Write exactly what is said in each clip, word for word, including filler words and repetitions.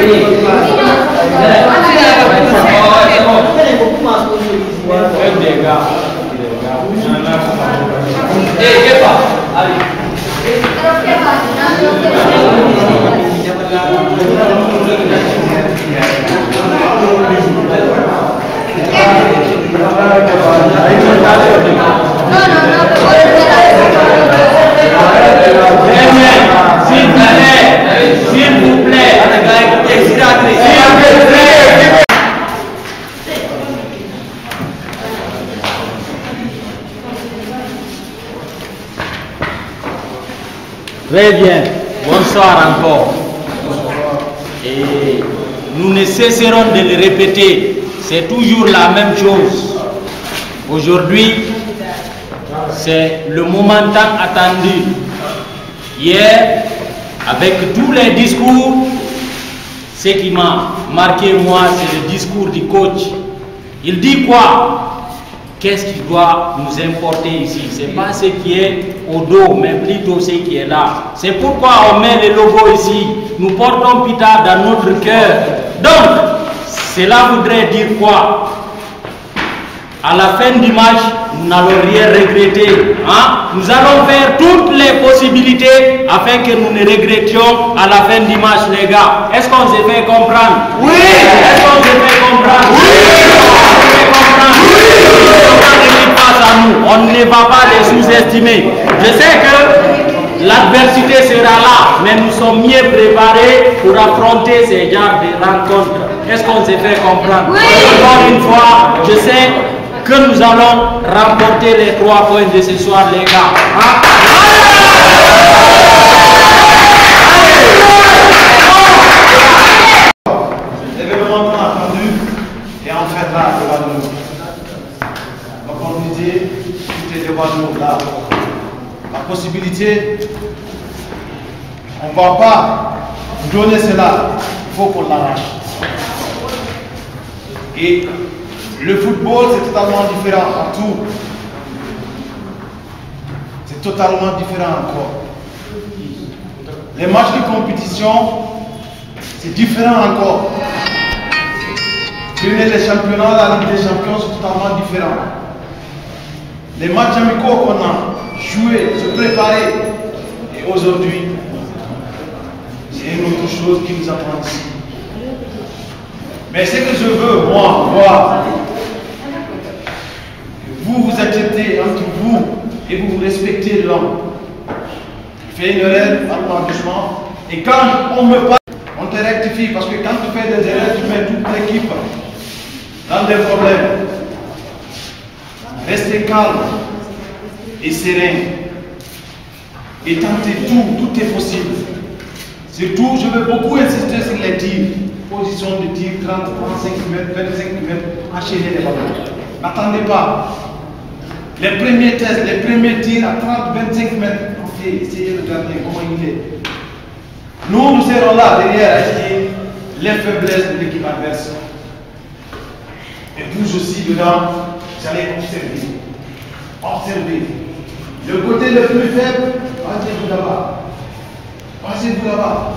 S'il vous plaît, très bien, bonsoir encore. Et nous ne cesserons de le répéter, c'est toujours la même chose. Aujourd'hui, c'est le moment tant attendu. Hier, avec tous les discours, ce qui m'a marqué moi, c'est le discours du coach. Il dit quoi? Qu'est-ce qui doit nous importer ici? Ce n'est pas ce qui est au dos, mais plutôt ce qui est là. C'est pourquoi on met le logo ici. Nous portons Pita dans notre cœur. Donc, cela voudrait dire quoi? À la fin du match, nous n'allons rien regretter. Hein? Nous allons faire toutes les possibilités afin que nous ne regrettions à la fin du match, les gars. Est-ce qu'on se fait comprendre? Oui! Est-ce qu'on se fait comprendre? Oui! Est-ce qu'on se fait comprendre? Oui! Face à nous, on ne va pas les sous-estimer. Je sais que l'adversité sera là, mais nous sommes mieux préparés pour affronter ces genres de rencontres. Est-ce qu'on se fait comprendre? Oui! Encore une fois, je sais que nous allons remporter les trois points de ce soir, les gars. Hein? L'événement attendu est en fait là, devant nous. L'opportunité, tout est devant nous là. La possibilité, on ne va pas donner cela, il faut qu'on l'arrache. Et le football, c'est totalement différent en tout. C'est totalement différent encore. Les matchs de compétition, c'est différent encore. Prenez les championnats, la Ligue des Champions, c'est totalement différent. Les matchs amicaux qu'on a joués, se préparés, et aujourd'hui, c'est une autre chose qui nous attend ici. Mais ce que je veux, moi, voir, vous vous acceptez entre vous et vous vous respectez l'homme. Il fait une erreur, parle doucement. Et quand on me parle, on te rectifie parce que quand tu fais des erreurs, tu mets toute l'équipe dans des problèmes. Restez calme et serein. Et tentez tout, tout est possible. Surtout, je veux beaucoup insister sur les tirs. Position de tir, trente, trente-cinq mètres, vingt-cinq mètres, enchaîner les ballons. N'attendez pas. Les premiers tests, les premiers tirs à trente, vingt-cinq mètres, essayez de regarder comment il est. Nous, nous serons là derrière à essayer les faiblesses de l'équipe adverse. Et vous aussi, dedans, vous allez observer. Observez. Le côté le plus faible, passez-vous là-bas. Passez-vous là-bas.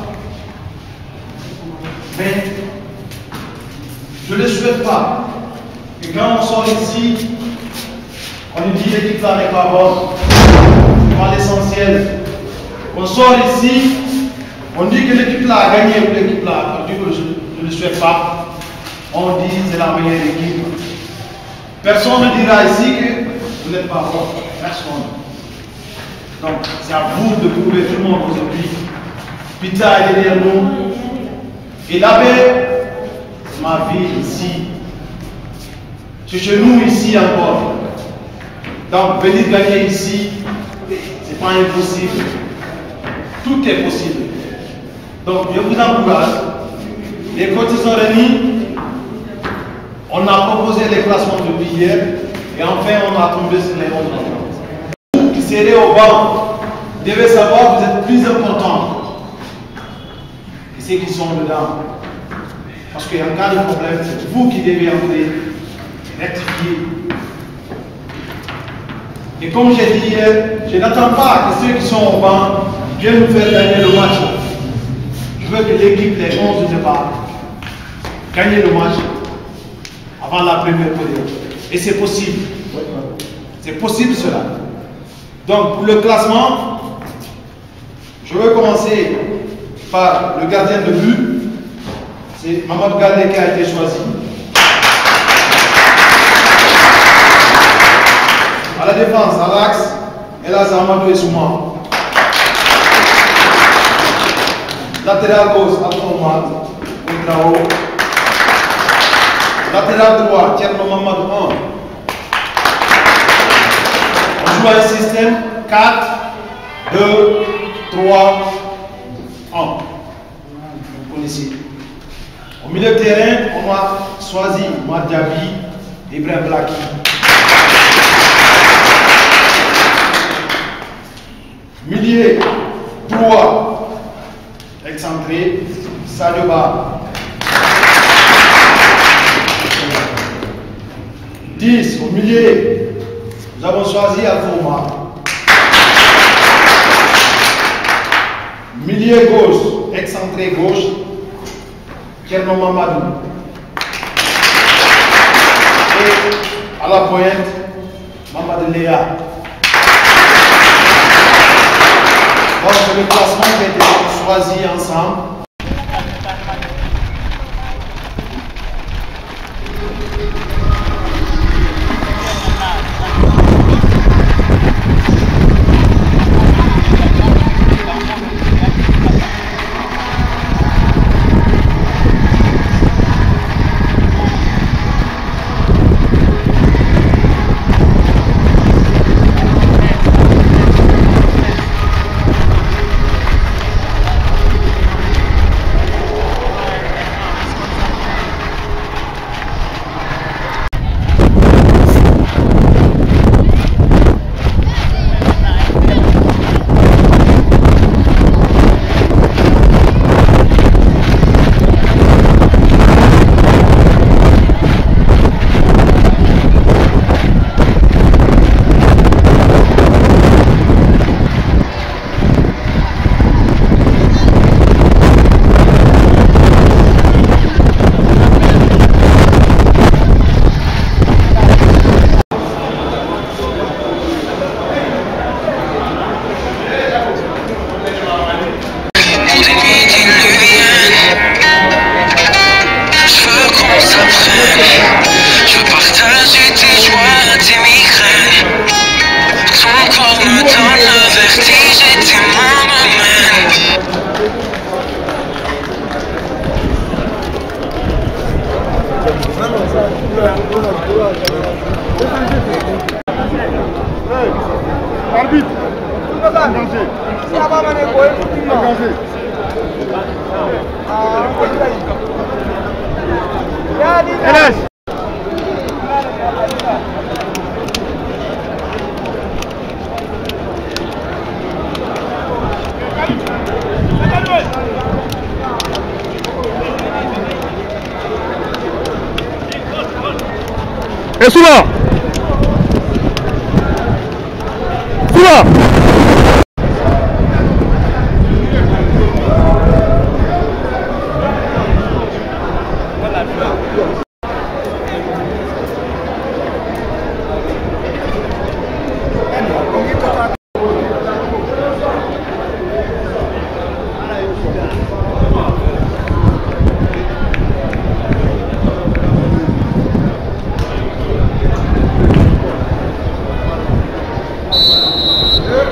Mais je ne le souhaite pas. Et quand on sort ici, on nous dit l'équipe là n'est pas bonne. C'est pas l'essentiel. On sort ici, on dit que l'équipe là a gagné ou l'équipe là a perdu, que je ne le souhaite pas. On dit que c'est la meilleure équipe. Personne ne dira ici que vous n'êtes pas bon. Personne. Donc c'est à vous de prouver tout le monde aujourd'hui. Pita est derrière nous. Et l'abbé, c'est ma vie ici. C'est chez nous ici encore. Donc venir gagner ici, c'est pas impossible. Tout est possible. Donc je vous encourage. Les coachs sont réunis. On a proposé les classements depuis hier. Et enfin on a tombé sur les bons moments. Vous qui serez au banc, devez savoir que vous êtes plus important que ceux qui sont dedans. Parce qu'en cas de problème, c'est vous qui devez entrer, rectifier. Et comme j'ai dit hier, je n'attends pas que ceux qui sont au banc viennent nous faire gagner le match. je veux que l'équipe, les onze de départ, gagne le match avant la première période. Et c'est possible. C'est possible cela. Donc, pour le classement, je vais commencer par le gardien de but. C'est Mamadou Gallé qui a été choisi. À la défense, à l'axe, Elas Amadou et Souma. Latéral gauche, Alphonse Outrao. Latéral droit, Thierno Mamadou un. On joue à un système quatre, deux, trois, un. Vous connaissez. Au milieu de terrain, on a choisi Madiabi, Ibrahim Blaki. Milieu droit, excentré, Sadio Ba. dix au milieu, nous avons choisi Alphoma. Milieu gauche, excentré gauche, Thierno Mamadou. Et à la pointe, Mamadou Léa. Donc c'est le classement qui a été choisi ensemble. Et Soula Soula Deux.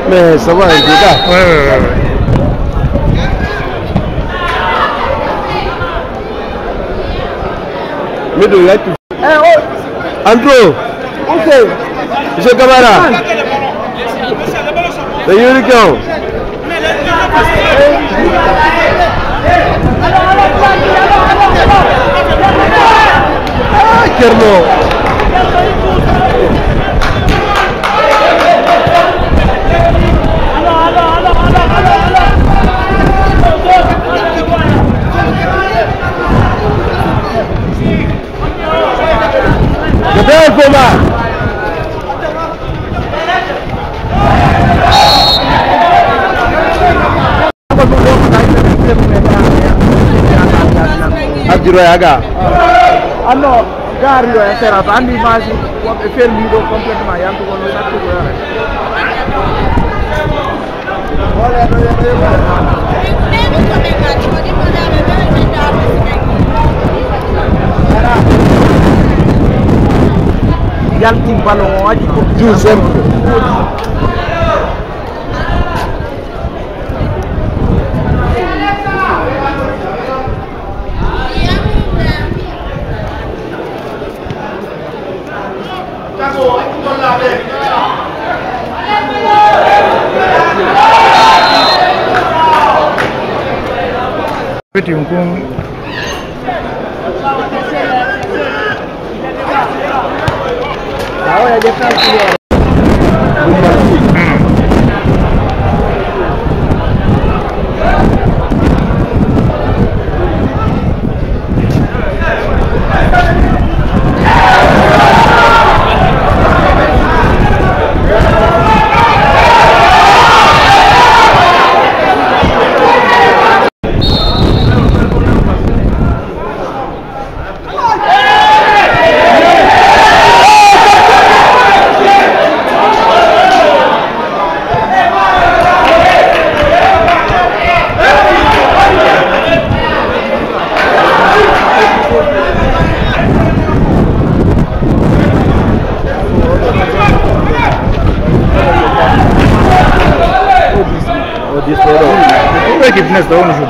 Mais ça va, un dégât. Ouais, ouais, ouais. ouais. Mais de là, tu... Eh oh Andro. Ok. Monsieur Camara. Le unicorn. Ah, Kerno. Bien, Thomas. Abdiro yaga. Ah non, gare yo intérêt andi image ko be fermi do complètement yanto ko no sakko ko yare. Wala do yare wala. Mimi ko be ka ko di mo da be be da Yalti ballon waji ko Tout simple. Petit un con. Ahora ya está el L'équipe n'est pas aujourd'hui.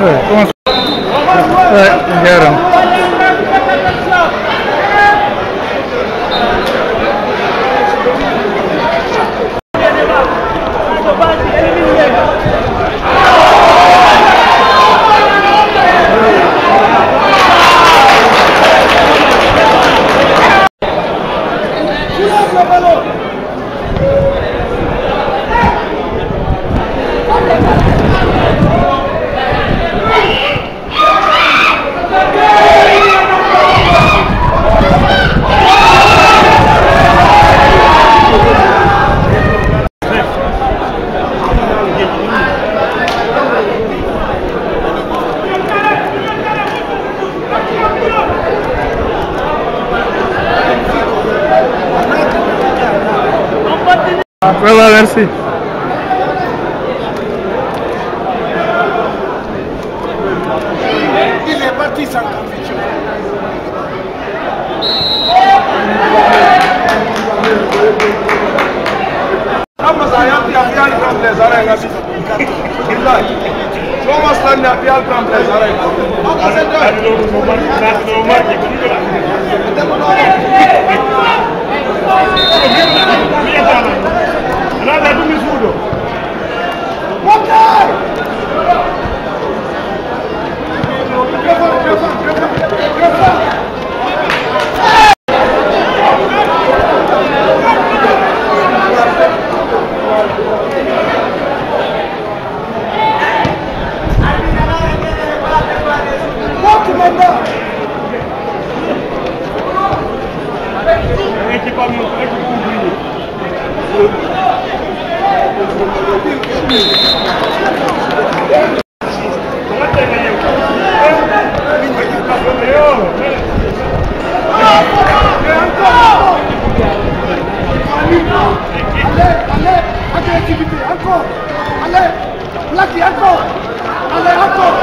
Ouais, comment ça? Ouais, garant. Voilà, merci. Il est parti sans conviction. Encore, allez, Lucky, encore, allez, encore.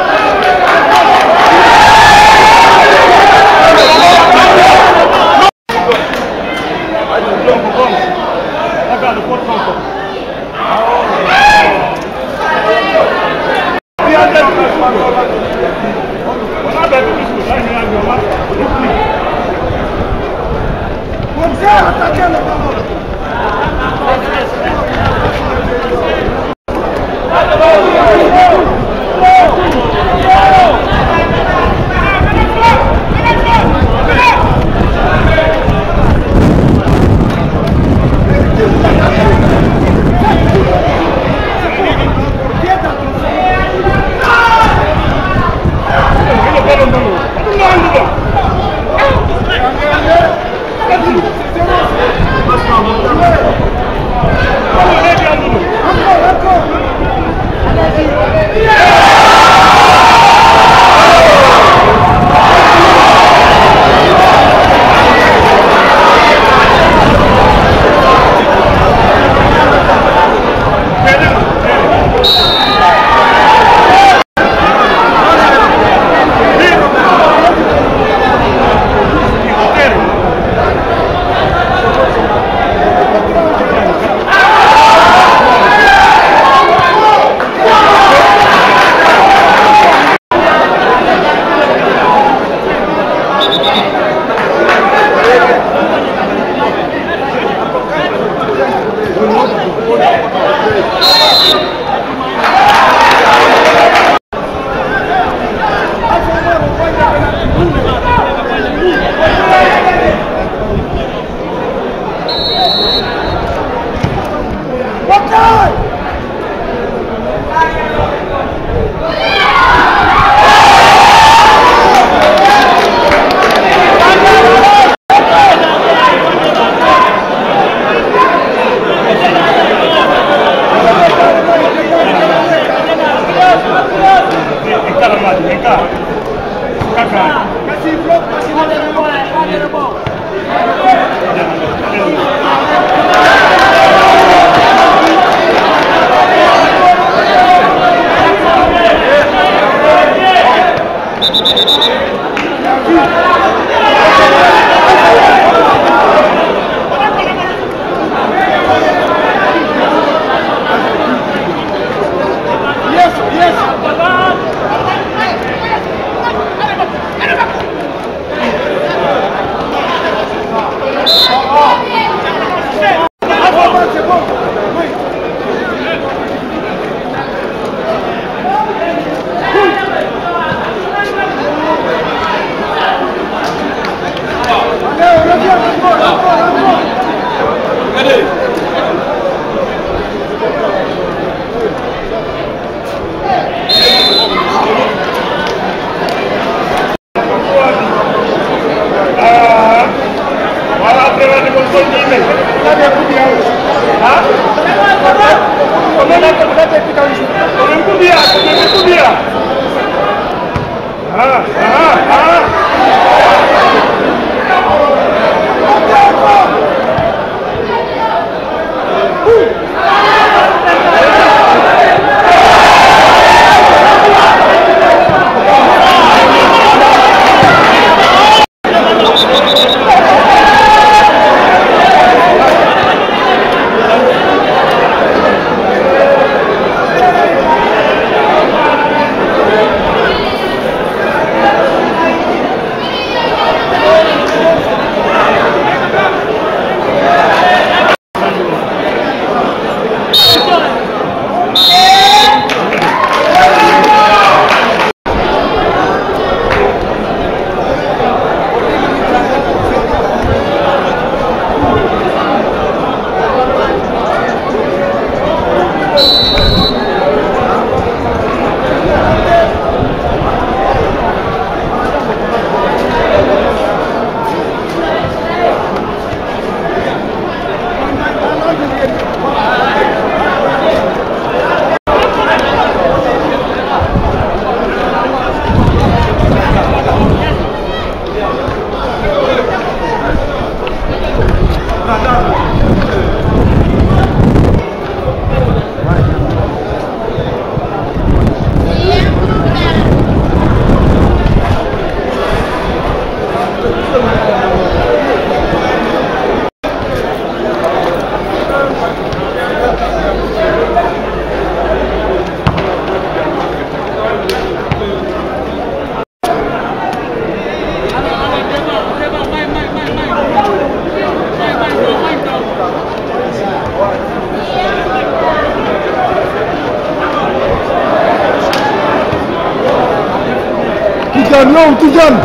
Tidiane yow Tidiane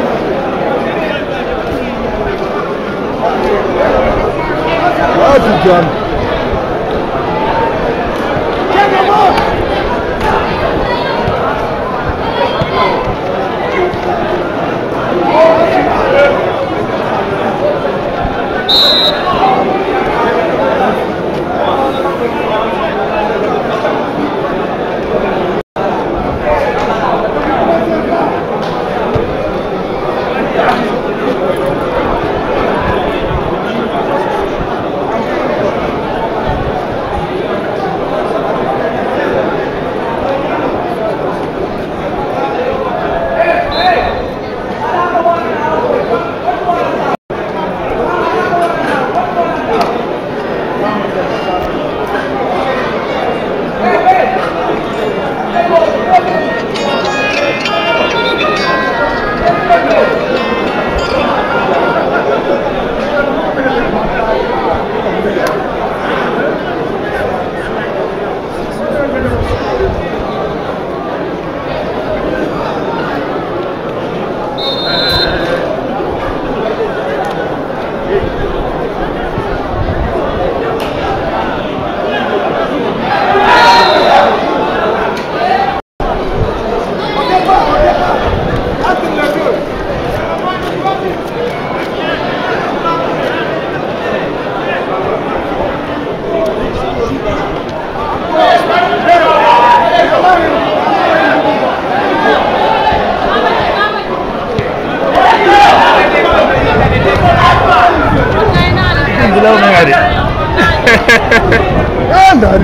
waaw Tidiane Andari.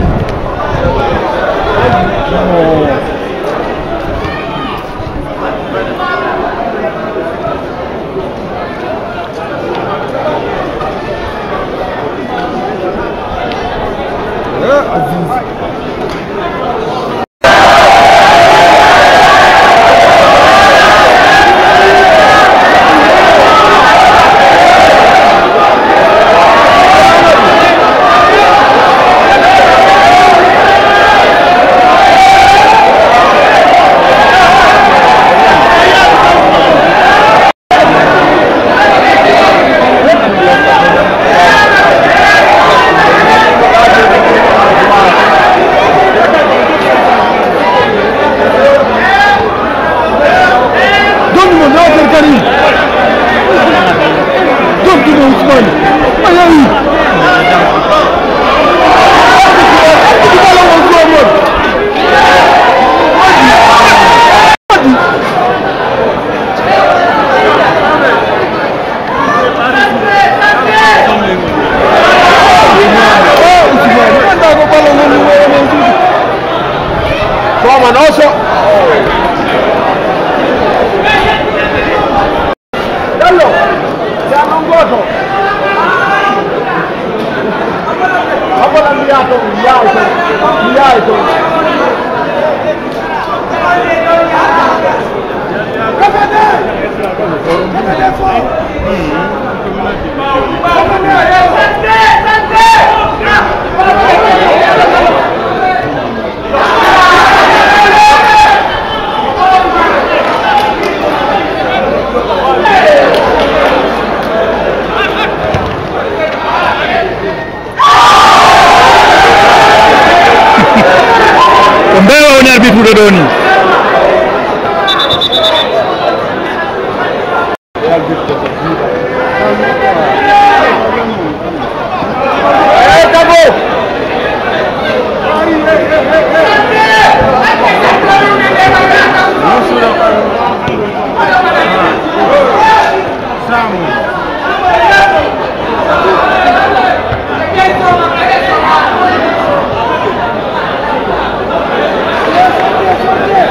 Samu.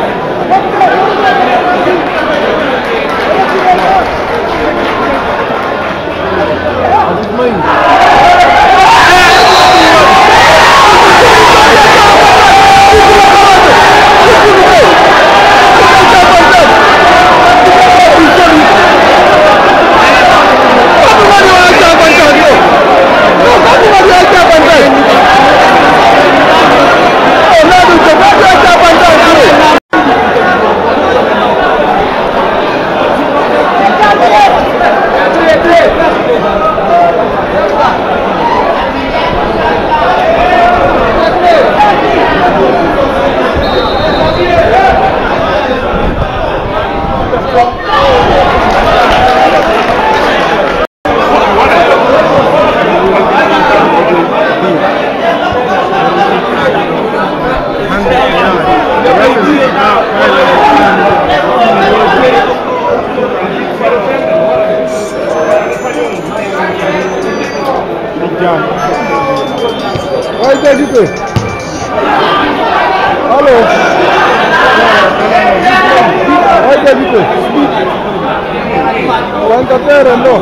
vite. Allô. Oiga vite. Quanto no.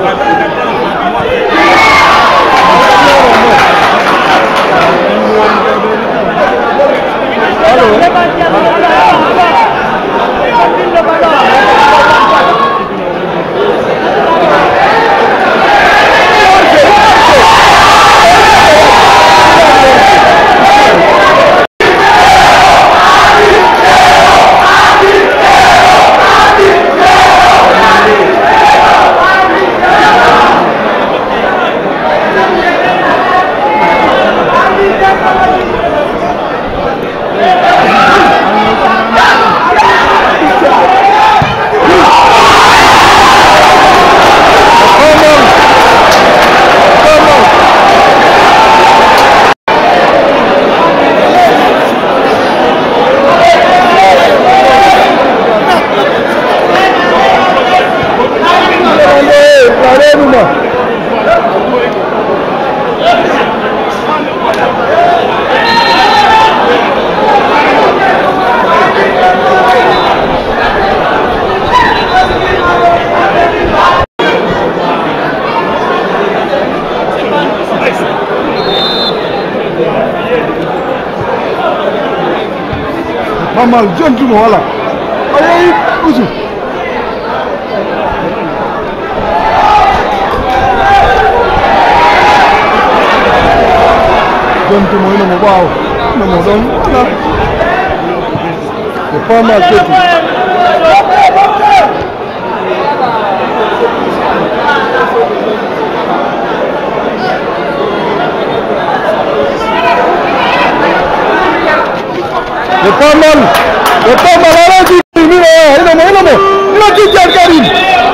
Mamal John Jumo wala ay usu John Jumo ina mo bawo na mo don na ko fama ketu Le Pamal, le Pamal, allez, dis, mira, il est mort, il est mort, il a dit, tiens, Karim.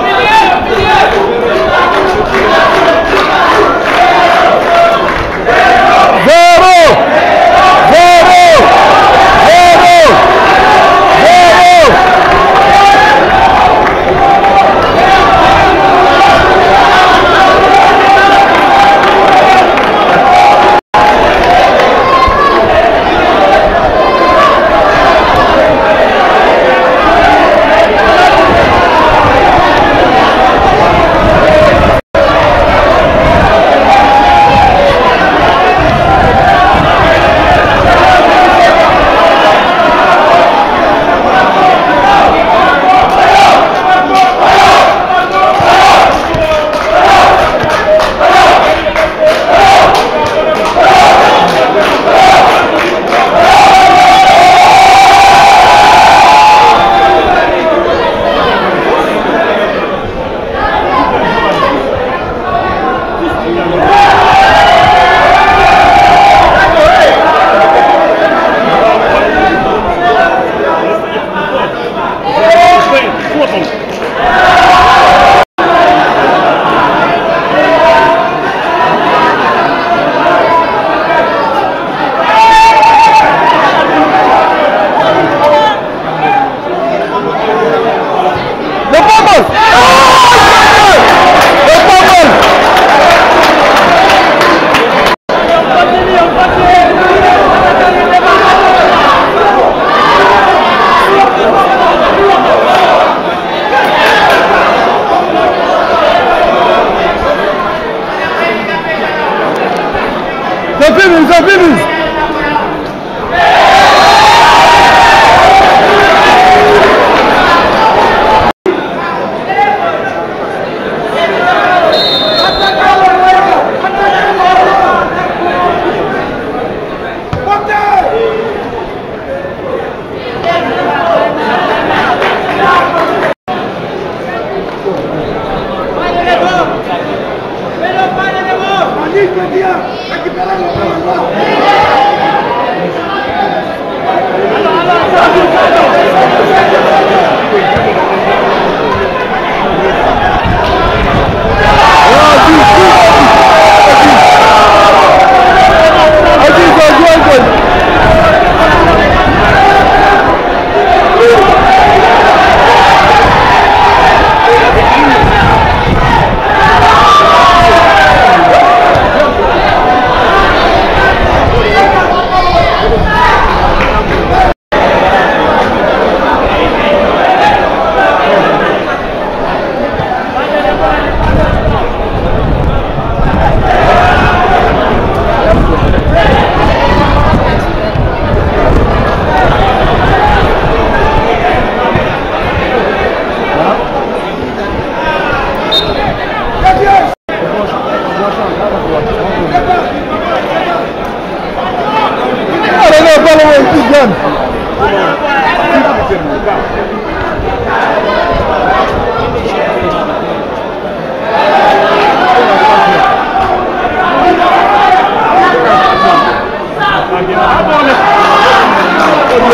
Zéro, zéro, zéro, zéro.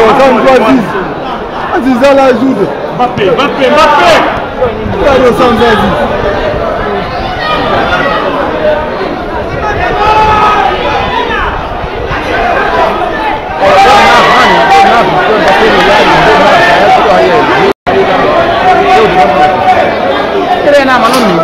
Santo Aziz. Aziz à la joute. Mbappé, Mbappé, Mbappé. Regarde Santo Aziz. Trena manoni.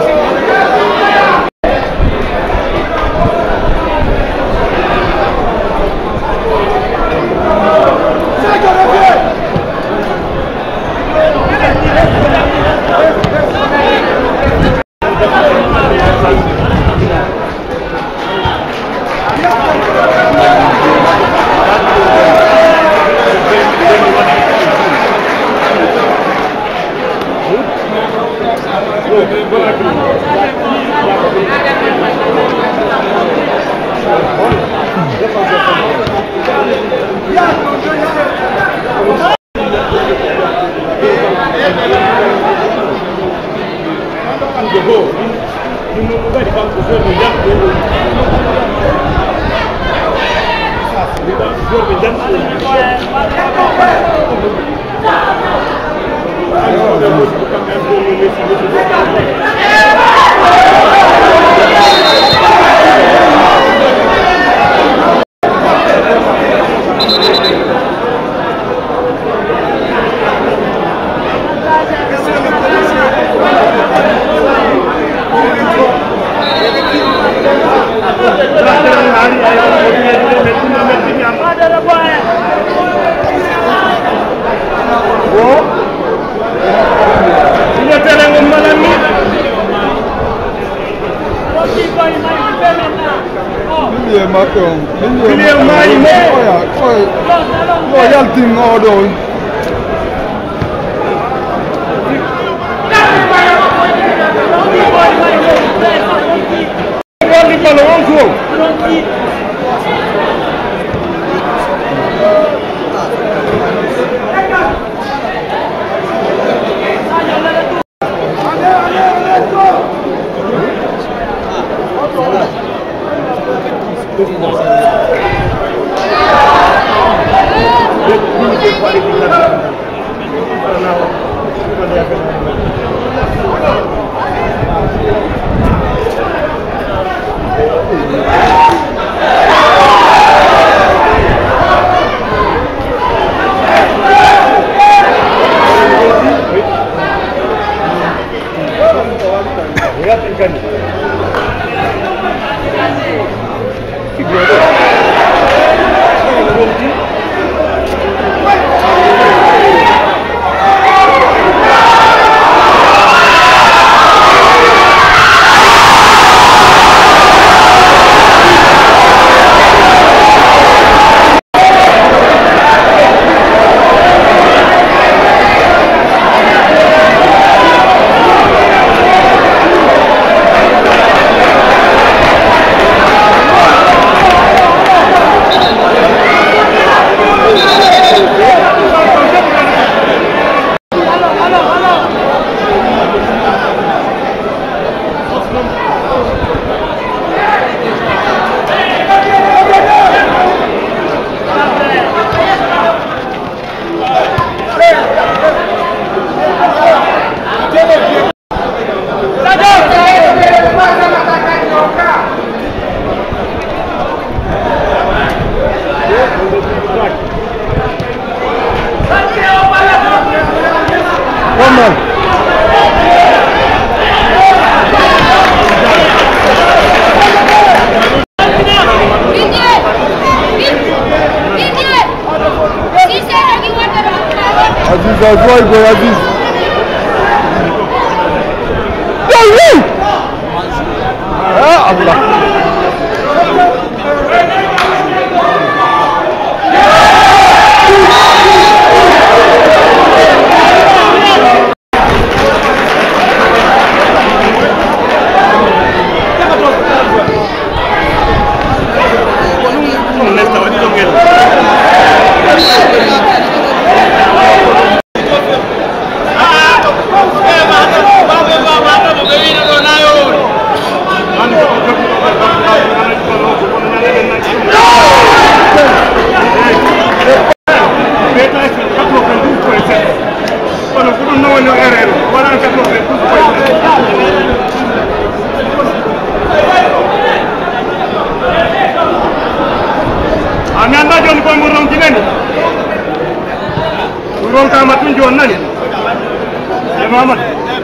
Aziz, Aziz, boy, Aziz. Ah, Allah. John ko mo ron kinani. Ron ka matun John nani. Ya Muhammad.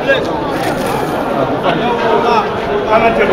Kana te.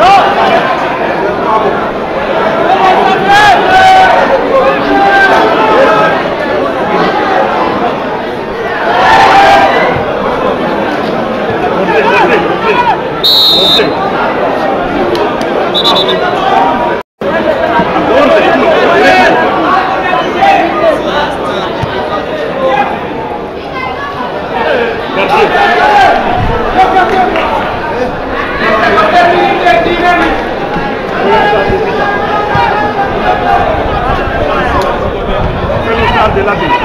De la vie.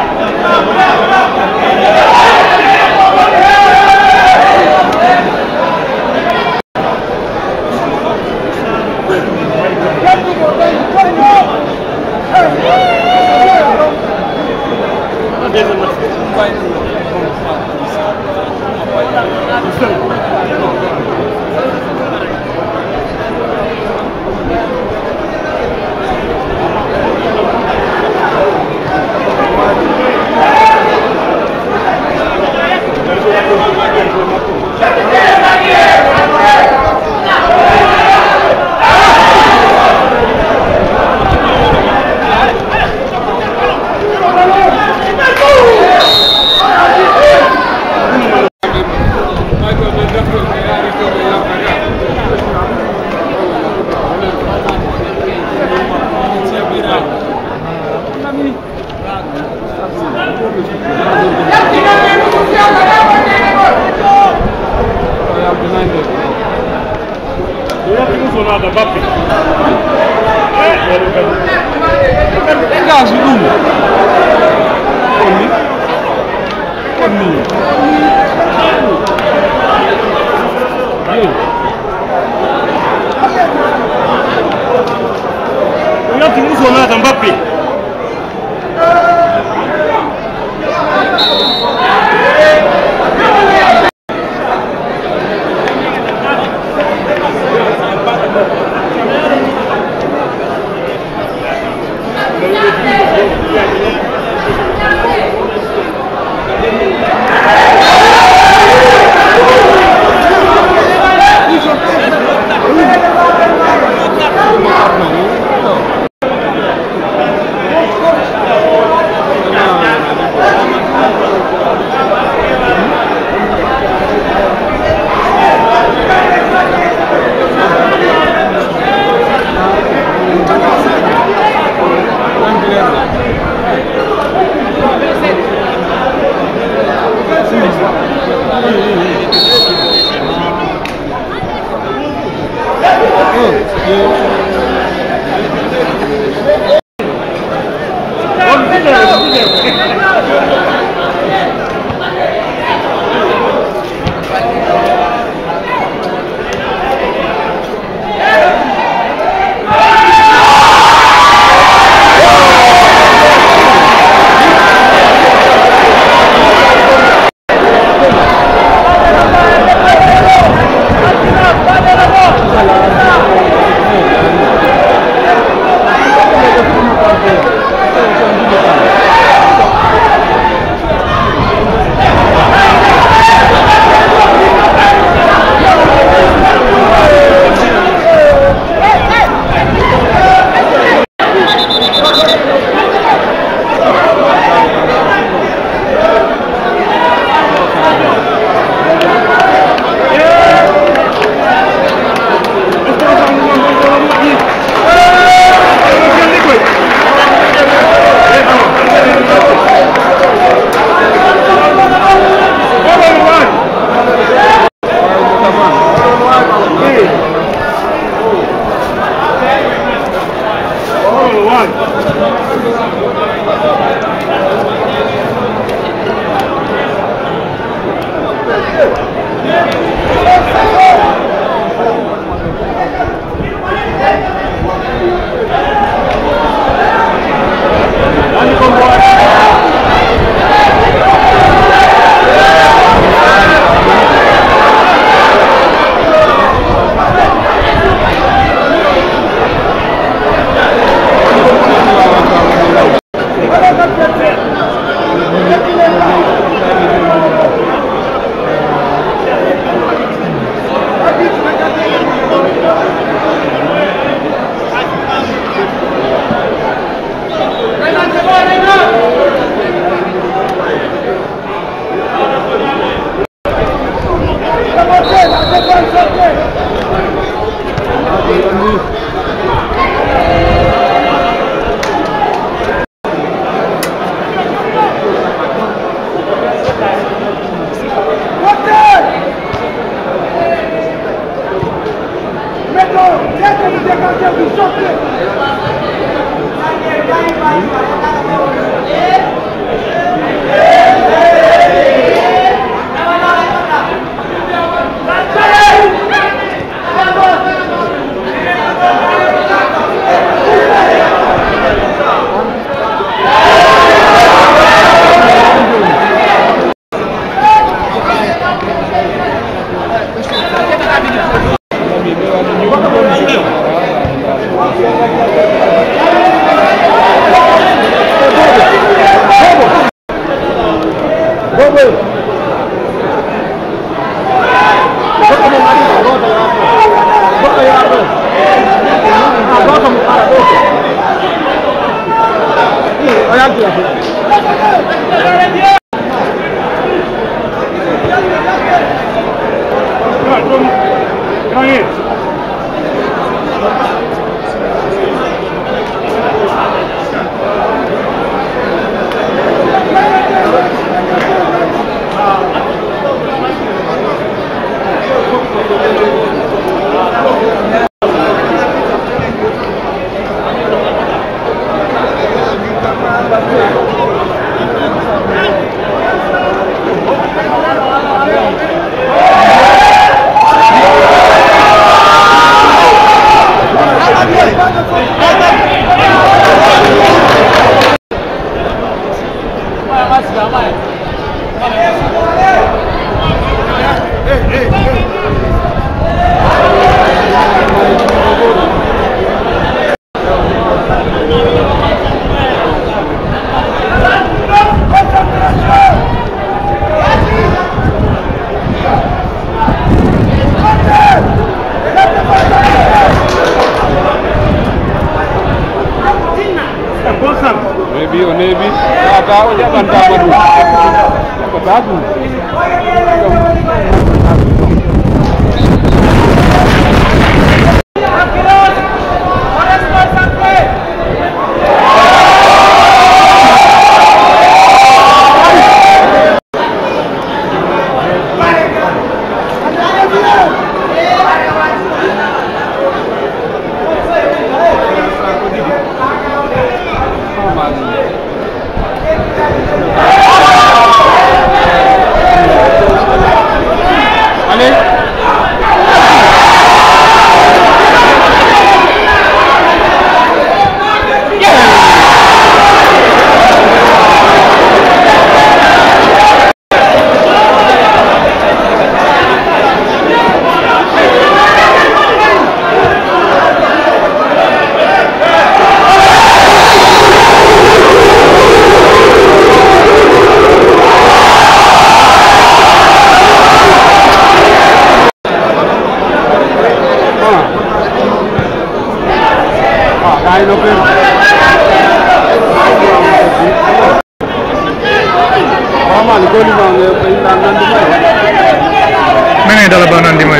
Mene dalam banan di mana?